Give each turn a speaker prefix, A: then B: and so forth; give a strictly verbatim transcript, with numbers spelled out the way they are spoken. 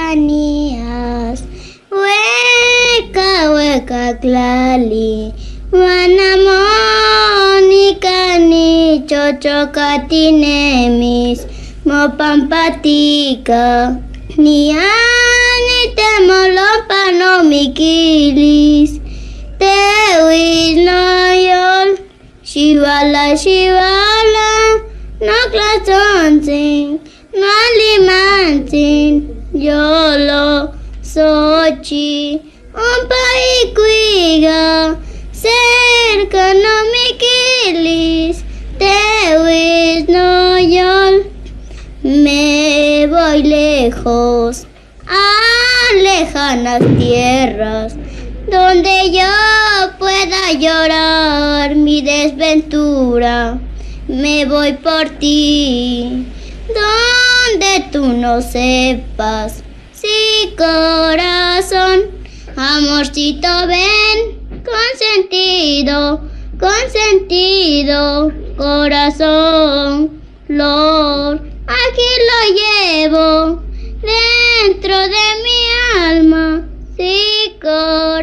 A: lejanías. Hueca, hueca, clali, Mónica ni chochocatinemis, mopampatica, ni ani temolopanomiquilis, tewis noyol, shivala, shivala, no clatonsin, no limansin, yolo, sochi, un paicuiga, cerca no miquilis, tewis noyol. Me voy lejos a lejanas tierras, donde yo pueda llorar mi desventura. Me voy por ti, donde tú no sepas. Sí, corazón, amorcito, ven, consentido, consentido, corazón, Lord, aquí lo llevo dentro de mi alma. Sí, corazón.